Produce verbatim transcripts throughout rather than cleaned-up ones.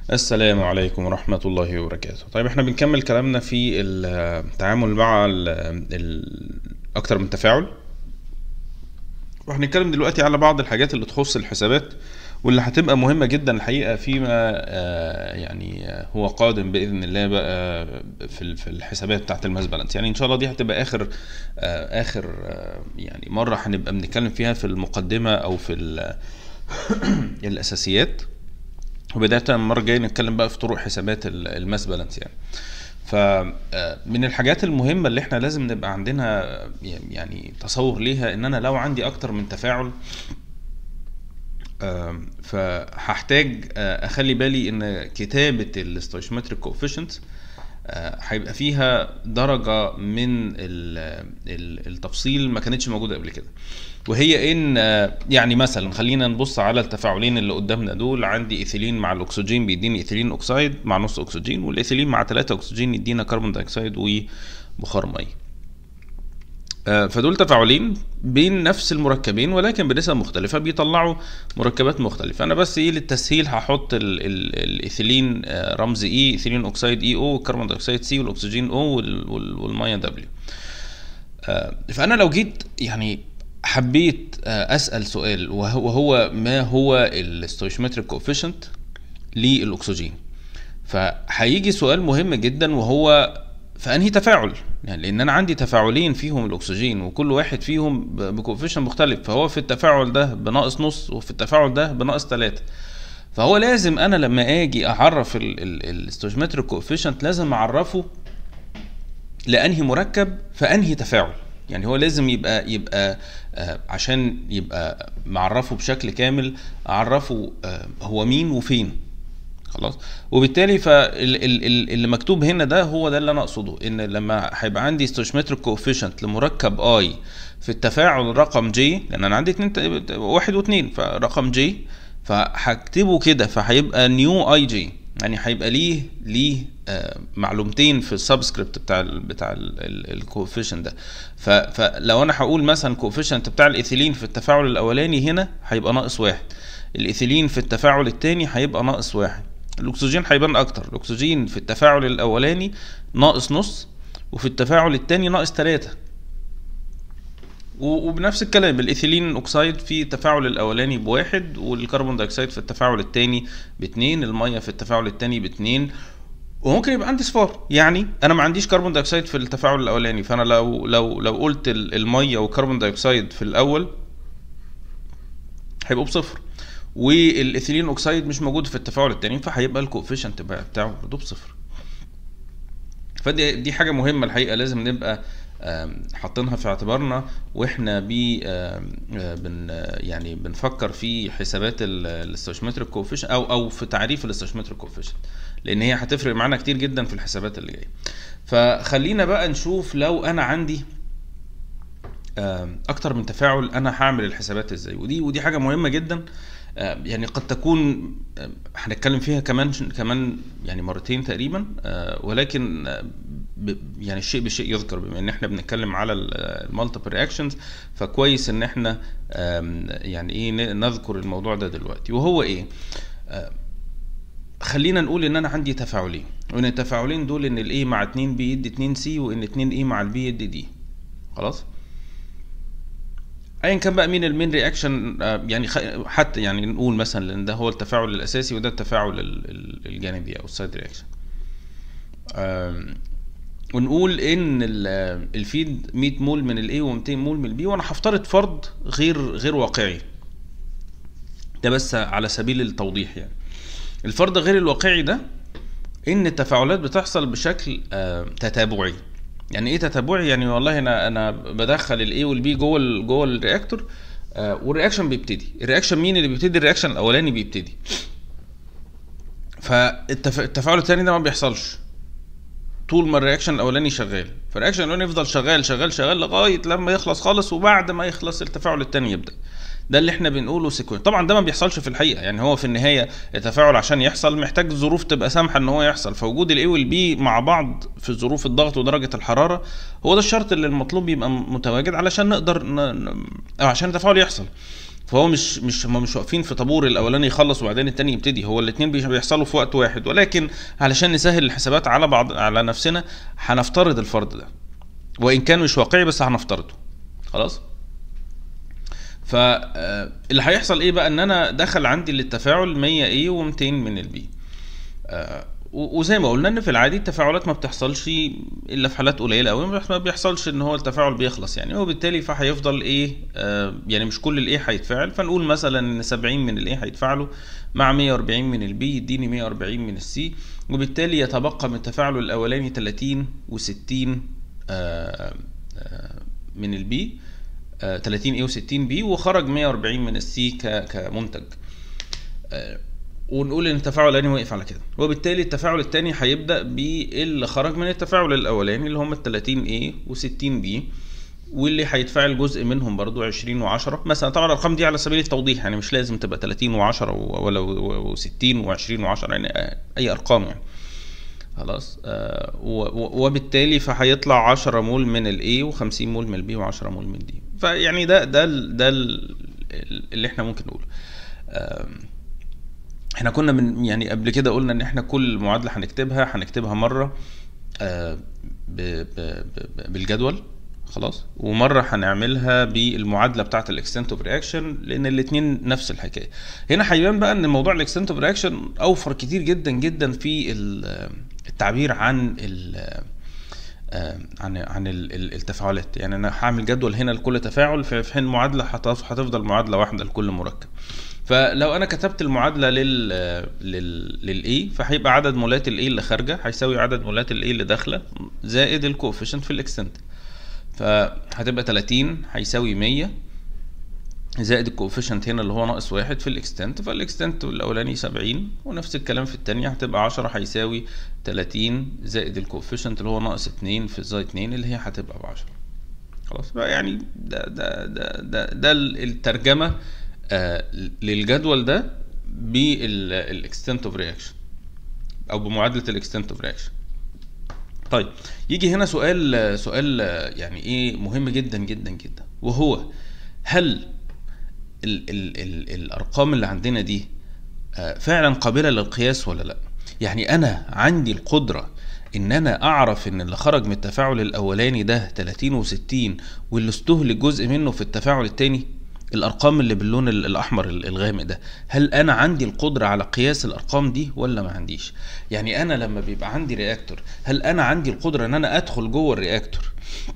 السلام عليكم ورحمة الله وبركاته. طيب احنا بنكمل كلامنا في التعامل مع ال ال أكتر من تفاعل، وهنتكلم دلوقتي على بعض الحاجات اللي تخص الحسابات واللي هتبقى مهمة جدا الحقيقة فيما آه، يعني آه، هو قادم بإذن الله بقى في ال- في الحسابات بتاعت الماس بالانس. يعني إن شاء الله دي هتبقى آخر آه، آخر آه، يعني مرة هنبقى بنتكلم فيها في المقدمة أو في ال- الأساسيات، وبداية المرة الجاية نتكلم بقى في طرق حسابات ال- الماس بالانس يعني. فمن الحاجات المهمة اللي احنا لازم نبقى عندنا يعني تصور ليها ان انا لو عندي اكتر من تفاعل، آم، فهحتاج آه، اخلي بالي ان كتابة الاستويشيومتريك كوفيشنت هيبقى فيها درجة من ال- ال- التفصيل ما كانتش موجودة قبل كده، وهي ان آه، يعني مثلا خلينا نبص على التفاعلين اللي قدامنا دول. عندي ايثيلين مع الاكسجين بيديني ايثيلين اوكسيد مع نص اكسجين، والايثيلين مع ثلاثة اكسجين يدينا كربون دايوكسيد وبخار ميه. آه، فدول تفاعلين بين نفس المركبين ولكن بنسب مختلفة بيطلعوا مركبات مختلفة. أنا بس إيه للتسهيل هحط ال- ال- الإيثيلين آه، رمز إي، إيثيلين أوكسيد إي أو، والكربون دايوكسيد سي، والأكسجين أو، وال- وال- والمية دبليو. آه، فأنا لو جيت يعني حبيت آه، أسأل سؤال، وهو وهو ما هو الستويشيومتريك كوفيشنت للأكسجين، فهيجي سؤال مهم جدا وهو في انهي تفاعل. يعني لان انا عندي تفاعلين فيهم الاكسجين وكل واحد فيهم بكوفيشن مختلف، فهو في التفاعل ده بناقص نص وفي التفاعل ده بناقص ثلاثة. فهو لازم انا لما اجي اعرف الاستويشيومتريك كوفيشنت لازم اعرفه لانهي مركب في انهي تفاعل. يعني هو لازم يبقى يبقى آه عشان يبقى معرفه بشكل كامل، اعرفه آه هو مين وفين. خلاص. وبالتالي فاللي مكتوب هنا ده هو ده اللي انا اقصده، ان لما هيبقى عندي ستويشيومتريك كوفيشنت لمركب اي في التفاعل رقم جي، لان انا عندي اتنين ت- واحد واتنين، فرقم جي فهكتبه كده، فهيبقى نيو اي جي، يعني هيبقى ليه ليه آه، معلومتين في السبسكريبت بتاع ال بتاع الكوفيشنت ده. ف- فلو انا هقول مثلا كوفيشنت بتاع الايثيلين في التفاعل الاولاني هنا هيبقى ناقص واحد، الايثيلين في التفاعل الثاني هيبقى ناقص واحد. الاكسجين هيبان اكتر، الاكسجين في التفاعل الاولاني ناقص نص، وفي التفاعل الثاني ناقص ثلاثة. وبنفس الكلام الايثيلين اوكسيد في التفاعل الاولاني بواحد، والكربون دايوكسيد في التفاعل الثاني باتنين، الميه في التفاعل الثاني باتنين. وممكن يبقى عندي صفار، يعني انا ما عنديش كربون دايوكسيد في التفاعل الاولاني، فانا لو لو لو قلت ال- الميه والكربون دايوكسيد في الاول هيبقوا بصفر، والايثيلين اوكسيد مش موجود في التفاعل الثاني، فهيبقى الكوفيشنت بتاعه برضه بصفر. فدي دي حاجه مهمه الحقيقه لازم نبقى آم، حاطينها في اعتبارنا واحنا بي آم، آه، بن آه، يعني بنفكر في حسابات الاستويشيومتريك كوفيشنت او او في تعريف الاستويشيومتريك كوفيشنت، لان هي هتفرق معانا كتير جدا في الحسابات اللي جايه. فخلينا بقى نشوف لو انا عندي آم، اكتر من تفاعل انا هعمل الحسابات ازاي. ودي ودي حاجه مهمه جدا. آه، يعني قد تكون آه، هنتكلم فيها كمان كمان يعني مرتين تقريبا، آه، ولكن آه، ب- يعني الشيء بالشيء يذكر، بما ان احنا بنتكلم على المالتيبل رياكشنز، فكويس ان احنا آم، يعني ايه ن- نذكر الموضوع ده دلوقتي. وهو ايه؟ آه، خلينا نقول ان انا عندي تفاعلين، وان التفاعلين دول ان الاي مع اتنين بي يدي اتنين سي، وان اتنين اي مع البي يدي دي. خلاص. ايا كان بقى مين المين رياكشن، يعني خ- حتى يعني نقول مثلا ان ده هو التفاعل الاساسي وده التفاعل ال- ال- الجانبي او السايد رياكشن. ونقول ان ال- الفيد مية مول من الاي و200 مول من البي، وانا هفترض فرض غير غير واقعي، ده بس على سبيل التوضيح. يعني الفرض غير الواقعي ده ان التفاعلات بتحصل بشكل آه، تتابعي. يعني ايه تتابعي؟ يعني والله انا انا بدخل الاي والبي جوه ال- جوه الرياكتور، آه، والرياكشن بيبتدي. الرياكشن مين اللي بيبتدي؟ الرياكشن الاولاني بيبتدي، فالتفاعل الثاني ده ما بيحصلش طول ما الرياكشن الاولاني شغال. فالرياكشن الاولاني يفضل شغال شغال شغال لغايه لما يخلص خالص، وبعد ما يخلص التفاعل الثاني يبدا. ده اللي احنا بنقوله سيكونس. طبعا ده ما بيحصلش في الحقيقه، يعني هو في النهايه التفاعل عشان يحصل محتاج ظروف تبقى سامحه ان هو يحصل، فوجود الاي والبي مع بعض في ظروف الضغط ودرجه الحراره هو ده الشرط اللي المطلوب يبقى متواجد علشان نقدر ن... ن- او عشان التفاعل يحصل. فهو مش مش هم مش واقفين في طابور الاولاني يخلص وبعدين التاني يبتدي، هو الاثنين بيحصلوا في وقت واحد، ولكن علشان نسهل الحسابات على بعض على نفسنا هنفترض الفرض ده، وان كان مش واقعي بس هنفترضه. خلاص. فاللي هيحصل ايه بقى؟ ان انا دخل عندي للتفاعل مية ايه و200 من البي. وزي ما قلنا ان في العادي التفاعلات ما بتحصلش الا في حالات قليله قوي، ما بيحصلش ان هو التفاعل بيخلص يعني، وبالتالي فهيفضل ايه آه يعني مش كل الايه هيتفاعل. فنقول مثلا ان سبعين من الايه هيتفاعلوا مع مية واربعين من البي يديني مية واربعين من السي، وبالتالي يتبقى من التفاعل الاولاني تلاتين و60 آه آه من البي، آه تلاتين ايه و60 بي، وخرج مية واربعين من السي كمنتج. آه ونقول ان التفاعل الاولاني وقف على كده، وبالتالي التفاعل الثاني هيبدا باللي خرج من التفاعل الاولاني اللي هم ال تلاتين ايه و60 بي، واللي هيتفاعل جزء منهم برضو عشرين وعشرة مثلا. طبعا الارقام دي على سبيل التوضيح يعني، مش لازم تبقى تلاتين وعشرة ولا وستين وعشرين وعشرة، يعني اي ارقام يعني. خلاص. آه وبالتالي فهيطلع عشرة مول من الاي وخمسين مول من البي وعشرة مول من الدي. فيعني ده ده ده اللي احنا ممكن نقوله. آه احنا كنا من يعني قبل كده قلنا ان احنا كل معادله هنكتبها هنكتبها مره آه ب ب ب بالجدول. خلاص. ومره هنعملها بالمعادله بتاعه الاكستنت اوف رياكشن، لان الاثنين نفس الحكايه. هنا هيبان بقى ان موضوع الاكستنت اوف رياكشن اوفر كتير جدا جدا في التعبير عن ال عن عن التفاعلات. يعني انا هعمل جدول هنا لكل تفاعل، في حين معادله هتفضل معادله واحده لكل مركب. فلو انا كتبت المعادله لل لل للاي، فهيبقى عدد مولات الاي اللي خارجه هيساوي عدد مولات الاي اللي داخله زائد الكوفيشنت في الاكستنت. فهتبقى تلاتين هيساوي مية زائد الكوفيشنت هنا اللي هو ناقص واحد في الاكستنت، فالاكستنت الاولاني سبعين، ونفس الكلام في الثانيه هتبقى عشرة هيساوي تلاتين زائد الكوفيشنت اللي هو ناقص اتنين في زائد اتنين اللي هي هتبقى ب عشرة. خلاص بقى. يعني ده ده ده ده, ده الترجمه آه للجدول ده بالاكستنت اوف رياكشن او بمعادله الاكستنت اوف رياكشن. طيب يجي هنا سؤال سؤال يعني ايه مهم جدا جدا جدا، وهو هل ال ال ال الارقام اللي عندنا دي آه فعلا قابله للقياس ولا لا؟ يعني انا عندي القدره ان انا اعرف ان اللي خرج من التفاعل الاولاني ده تلاتين وستين واللي استهلك جزء منه في التفاعل الثاني، الارقام اللي باللون الاحمر الغامق ده، هل انا عندي القدره على قياس الارقام دي ولا ما عنديش؟ يعني انا لما بيبقى عندي رياكتور، هل انا عندي القدره ان انا ادخل جوه الرياكتور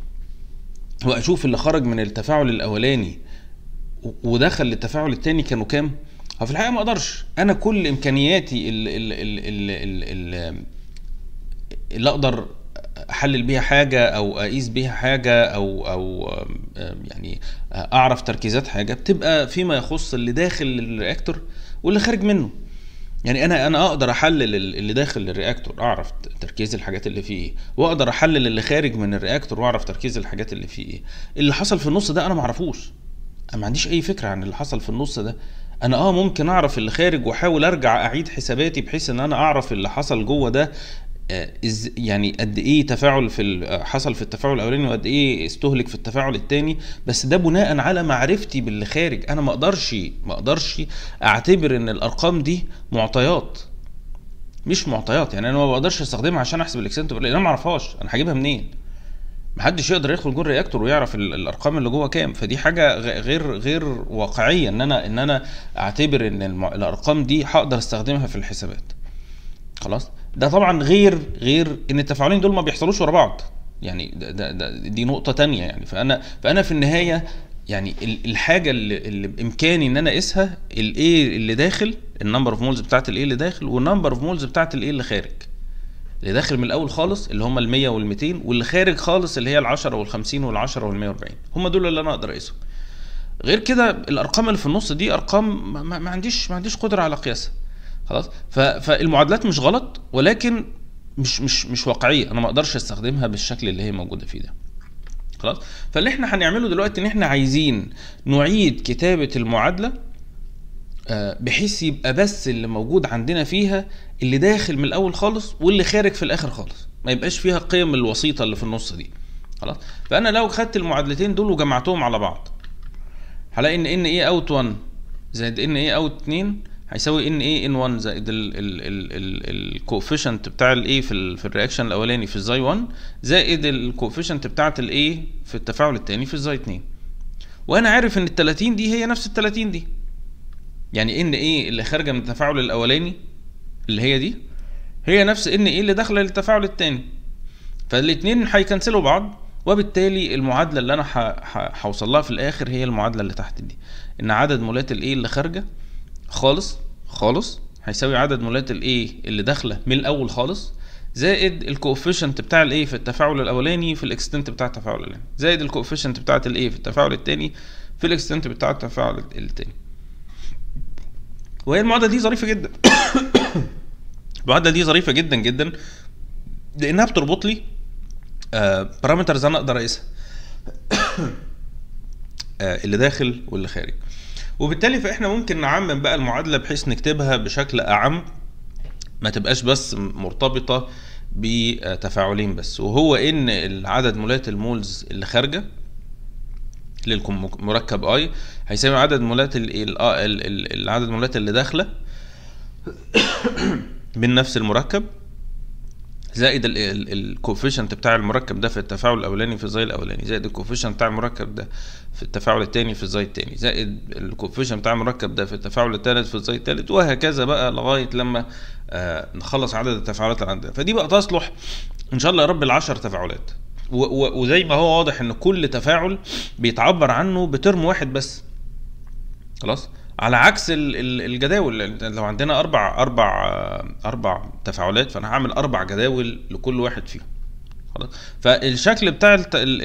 واشوف اللي خرج من التفاعل الاولاني ودخل للتفاعل الثاني كانوا كام؟ هو في الحقيقه ما اقدرش. انا كل امكانياتي اللي, اللي, اللي, اللي اقدر احلل بيها حاجه او اقيس بيها حاجه او او يعني اعرف تركيزات حاجه بتبقى فيما يخص اللي داخل الرياكتور واللي خارج منه. يعني انا انا اقدر احلل اللي داخل الرياكتور اعرف تركيز الحاجات اللي فيه ايه، واقدر احلل اللي خارج من الرياكتور واعرف تركيز الحاجات اللي فيه ايه. اللي حصل في النص ده انا ما اعرفوش، انا ما عنديش اي فكره عن اللي حصل في النص ده. انا اه ممكن اعرف اللي خارج واحاول ارجع اعيد حساباتي بحيث ان انا اعرف اللي حصل جوه ده يعني قد ايه تفاعل في حصل في التفاعل الاولاني وقد ايه استهلك في التفاعل الثاني، بس ده بناء على معرفتي باللي خارج. انا ما اقدرش ما اقدرش اعتبر ان الارقام دي معطيات، مش معطيات. يعني انا ما بقدرش استخدمها عشان احسب الاكستنت لان انا ما اعرفهاش، انا هجيبها منين؟ محدش يقدر يدخل جوه الرياكتور ويعرف الارقام اللي جوه كام. فدي حاجه غير غير واقعيه ان انا ان انا اعتبر ان الارقام دي هقدر استخدمها في الحسابات. خلاص. ده طبعا غير غير ان التفاعلين دول ما بيحصلوش ورا بعض، يعني ده ده ده دي نقطه تانية. يعني فانا فانا في النهايه يعني الحاجه اللي, اللي بامكاني ان انا اقيسها الايه اللي داخل، النمبر اوف مولز بتاعت الايه اللي داخل، والنمبر اوف مولز بتاعت الايه اللي خارج. اللي داخل من الاول خالص اللي هم ال مية وال ميتين، واللي خارج خالص اللي هي ال عشرة وال خمسين وال عشرة وال مية واربعين، هم دول اللي انا اقدر اقيسهم. غير كده الارقام اللي في النص دي ارقام ما, ما عنديش ما عنديش قدره على قياسها. خلاص. فالمعادلات مش غلط، ولكن مش مش مش واقعيه، انا ما اقدرش استخدمها بالشكل اللي هي موجوده فيه ده. خلاص. فاللي احنا هنعمله دلوقتي ان احنا عايزين نعيد كتابه المعادله بحيث يبقى بس اللي موجود عندنا فيها اللي داخل من الاول خالص واللي خارج في الاخر خالص، ما يبقاش فيها القيم الوسيطه اللي في النص دي. خلاص. فانا لو خدت المعادلتين دول وجمعتهم على بعض هلاقي ان ان ايه اوت واحد زائد ان ايه اوت اتنين هيساوي ان ايه ان واحد زائد الكوفيشنت بتاع الايه في ال في الرياكشن الاولاني في الزاي واحد زائد الكوفيشنت بتاعت الايه في التفاعل الثاني في الزاي اتنين. وانا عارف ان ال تلاتين دي هي نفس ال تلاتين دي، يعني ان ايه اللي خارجه من التفاعل الاولاني اللي هي دي هي نفس ان ايه اللي داخله للتفاعل الثاني، فالاثنين هيكنسلوا بعض، وبالتالي المعادله اللي انا هوصل لها في الاخر هي المعادله اللي تحت دي، ان عدد مولات الايه اللي خارجه خالص خالص هيساوي عدد مولات الايه اللي داخله من الاول خالص زائد الكوفيشنت بتاع الايه في التفاعل الاولاني في الاكستنت بتاع التفاعل الاولاني زائد الكوفيشنت بتاعه الايه في التفاعل الثاني في الاكستنت بتاع التفاعل الثاني. وهي المعادله دي ظريفه جدا المعادله دي ظريفه جدا جدا لانها بتربط لي بارامترز انا اقدر اقيسها اللي داخل واللي خارج، وبالتالي فاحنا ممكن نعمم بقى المعادله بحيث نكتبها بشكل اعم ما تبقاش بس مرتبطه بتفاعلين بس، وهو ان عدد مولات المولز اللي خارجه للمركب اي هيساوي عدد مولات العدد المولات اللي داخله من نفس المركب زائد الكوفيشنت بتاع المركب ده في التفاعل الاولاني في الزاي الاولاني زائد الكوفيشنت بتاع المركب ده في التفاعل الثاني في الزاي الثاني زائد الكوفيشنت بتاع المركب ده في التفاعل الثالث في الزاي الثالث، وهكذا بقى لغايه لما آه نخلص عدد التفاعلات اللي عندنا. فدي بقى تصلح ان شاء الله يا رب العشر تفاعلات، وزي ما هو واضح ان كل تفاعل بيتعبر عنه بترم واحد بس، خلاص، على عكس الجداول. لو عندنا اربع اربع اربع تفاعلات فانا هعمل اربع جداول لكل واحد فيهم، خلاص. فالشكل بتاع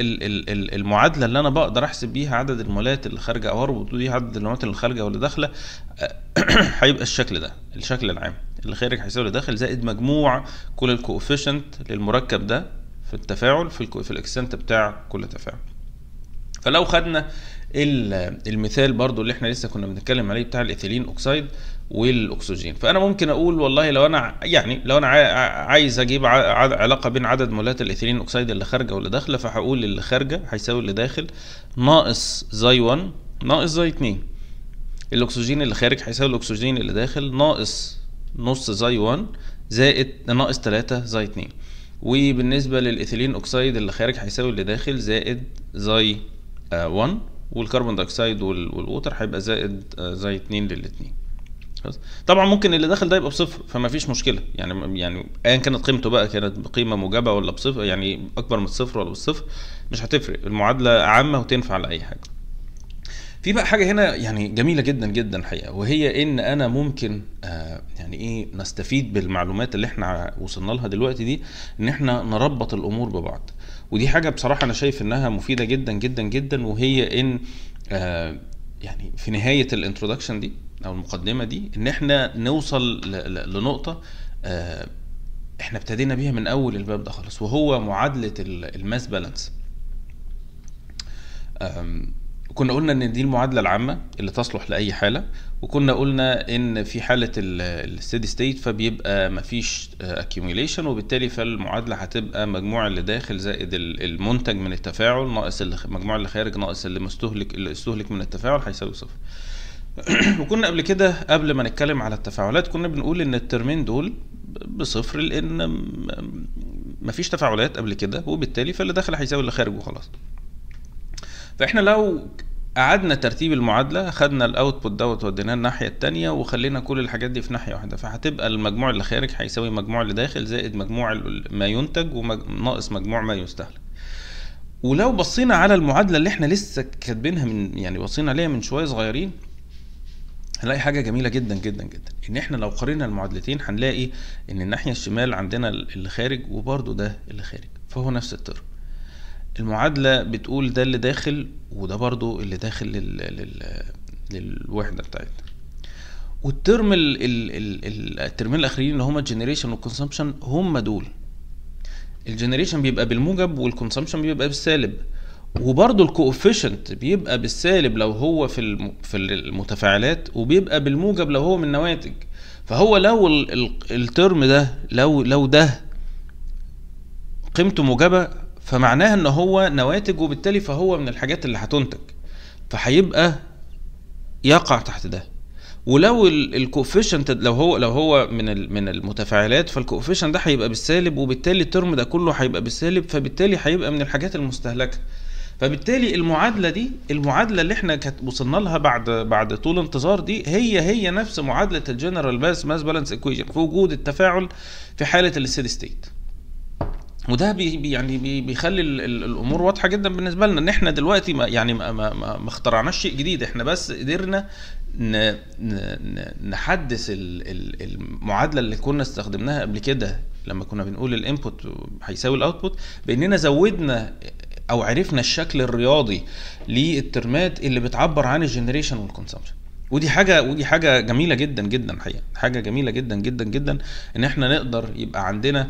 المعادله اللي انا بقدر احسب بيها عدد المولات اللي خارجه او اربط بيها عدد المولات اللي خارجه واللي داخله هيبقى الشكل ده، الشكل العام اللي خارج هيساوي اللي داخل زائد مجموع كل الكوفيشنت للمركب ده في التفاعل في في الاكسنت بتاع كل تفاعل. فلو خدنا المثال برضو اللي احنا لسه كنا بنتكلم عليه بتاع الايثيلين اوكسيد والاكسجين، فانا ممكن اقول والله لو انا يعني لو انا عايز اجيب علاقه بين عدد مولات الايثيلين اوكسيد اللي خارجه واللي داخله، فهقول اللي خارجه هيساوي اللي داخل ناقص زي واحد ناقص زي اتنين، الاكسجين اللي خارج هيساوي الاكسجين اللي داخل ناقص نص زي واحد زائد ناقص تلاتة زي اتنين، وبالنسبه للايثيلين اوكسيد اللي خارج هيساوي اللي داخل زائد زي واحد، والكربون دايوكسيد والووتر هيبقى زائد زي اتنين للاتنين. طبعا ممكن اللي داخل ده يبقى بصفر فما فيش مشكله، يعني يعني ايا كانت قيمته بقى، كانت بقيمه موجبه ولا بصفر، يعني اكبر من الصفر ولا بالصفر مش هتفرق، المعادله عامه وتنفع لاي حاجه. في بقى حاجه هنا يعني جميله جدا جدا الحقيقه، وهي ان انا ممكن آه يعني ايه نستفيد بالمعلومات اللي احنا وصلنا لها دلوقتي دي، ان احنا نربط الامور ببعض، ودي حاجه بصراحه انا شايف انها مفيده جدا جدا جدا، وهي ان آه يعني في نهايه الانترودكشن دي او المقدمه دي ان احنا نوصل لنقطه آه احنا ابتدينا بيها من اول الباب ده خالص، وهو معادله الماس بالانس. كنا قلنا ان دي المعادله العامه اللي تصلح لاي حاله، وكنا قلنا ان في حاله الستيدي ستيت فبيبقى مفيش اكيوميليشن، وبالتالي فالمعادله هتبقى مجموع اللي داخل زائد المنتج من التفاعل ناقص المجموع اللي خارج ناقص اللي مستهلك اللي استهلك من التفاعل هيساوي صفر. وكنا قبل كده قبل ما نتكلم على التفاعلات كنا بنقول ان الترمين دول بصفر لان مفيش تفاعلات قبل كده، وبالتالي فاللي داخل هيساوي اللي خارج وخلاص. فاحنا لو قعدنا ترتيب المعادله خدنا الاوتبوت دوت وديناه الناحيه الثانيه وخلينا كل الحاجات دي في ناحيه واحده، فهتبقى المجموع اللي خارج هيساوي مجموع اللي داخل زائد مجموع ما ينتج وناقص مجموع ما يستهلك. ولو بصينا على المعادله اللي احنا لسه كاتبينها من يعني بصينا عليها من شويه صغيرين هنلاقي حاجه جميله جدا جدا جدا، ان احنا لو قارنا المعادلتين هنلاقي ان الناحيه الشمال عندنا اللي خارج وبرده ده اللي خارج، فهو نفس الترم. المعادله بتقول ده اللي داخل وده برضو اللي داخل لل... لل... للوحده بتاعتنا. والترم ال... ال... ال... الترمين الاخرين اللي هما الجنريشن والكونسامشن هم دول. الجنريشن بيبقى بالموجب والكونسامشن بيبقى بالسالب، وبرضو الكوفيشنت بيبقى بالسالب لو هو في الم... في المتفاعلات، وبيبقى بالموجب لو هو من النواتج. فهو لو ال... ال... الترم ده لو لو ده قيمته موجبه فمعناها ان هو نواتج، وبالتالي فهو من الحاجات اللي هتنتج، فهيبقى يقع تحت ده. ولو الكوفيشنت لو هو لو هو من من المتفاعلات، فالكوفيشنت ده هيبقى بالسالب، وبالتالي الترم ده كله هيبقى بالسالب، فبالتالي هيبقى من الحاجات المستهلكه. فبالتالي المعادله دي، المعادله اللي احنا كانت وصلنا لها بعد بعد طول انتظار دي، هي هي نفس معادله الجنرال ماس ماس بالانس ايكويشن في وجود التفاعل في حاله الستيدي ستيت. وده بي يعني بي بيخلي ال ال الامور واضحه جدا بالنسبه لنا، ان احنا دلوقتي ما يعني ما, ما, ما اخترعناش شيء جديد، احنا بس قدرنا ن ن نحدث ال ال المعادله اللي كنا استخدمناها قبل كده لما كنا بنقول الانبوت هيساوي الاوتبوت، باننا زودنا او عرفنا الشكل الرياضي للترمات اللي بتعبر عن الجنريشن والكونسامشن. ودي حاجه ودي حاجه جميله جدا جدا الحقيقه، حاجه جميله جدا جدا جدا ان احنا نقدر يبقى عندنا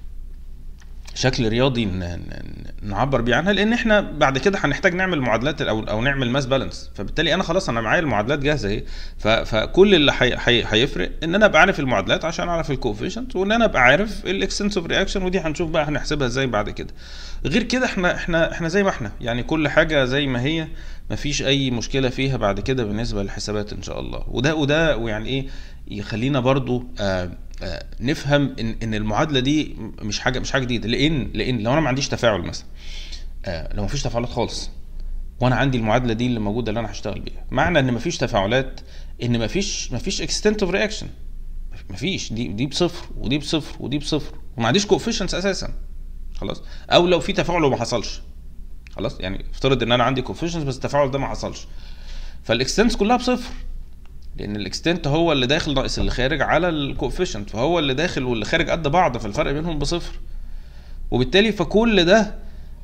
شكل رياضي نعبر بيه عنها، لان احنا بعد كده هنحتاج نعمل معادلات او او نعمل ماس بالانس. فبالتالي انا خلاص انا معايا المعادلات جاهزه اهي، فكل اللي هيفرق ان انا ابقى عارف المعادلات عشان اعرف الكوفيشنت، وان انا ابقى عارف الاكستنسيف رياكشن، ودي هنشوف بقى هنحسبها ازاي بعد كده. غير كده احنا احنا احنا زي ما احنا، يعني كل حاجه زي ما هي، مفيش اي مشكله فيها بعد كده بالنسبه للحسابات ان شاء الله. وده وده ويعني ايه يخلينا برضو آه آه نفهم ان ان المعادله دي مش حاجه مش حاجه جديده، لان لان لو انا ما عنديش تفاعل مثلا، آه لو مفيش تفاعلات خالص، وانا عندي المعادله دي اللي موجوده اللي انا هشتغل بيها، معنى ان مفيش تفاعلات ان مفيش مفيش اكستنتيف رياكشن، مفيش، دي دي بصفر ودي بصفر ودي بصفر، وما عنديش كوفيشنتس اساسا خلاص. او لو في تفاعل وما حصلش خلاص، يعني افترض ان انا عندي كوفيشنتس بس التفاعل ده ما حصلش، فالاكستنتس كلها بصفر، لان الاكستنت هو اللي داخل ناقص اللي خارج على الكوفيشنت، فهو اللي داخل واللي خارج قد بعض، فالفرق بينهم بصفر. وبالتالي فكل ده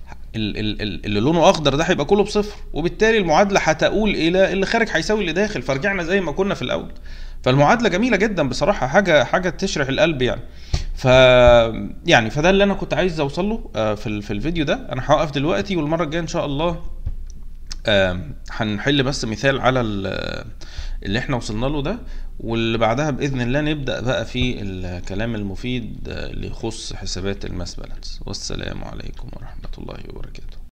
اللي لونه اخضر ده هيبقى كله بصفر، وبالتالي المعادله هتقول الى اللي خارج هيساوي اللي داخل، فرجعنا زي ما كنا في الاول. فالمعادله جميله جدا بصراحه، حاجه حاجه تشرح القلب يعني. ف يعني فده اللي انا كنت عايز اوصل له في في الفيديو ده. انا هوقف دلوقتي، والمره الجايه ان شاء الله هنحل بس مثال على اللي احنا وصلنا له ده، واللي بعدها باذن الله نبدا بقى في الكلام المفيد اللي يخص حسابات الماس بالانس. والسلام عليكم ورحمه الله وبركاته.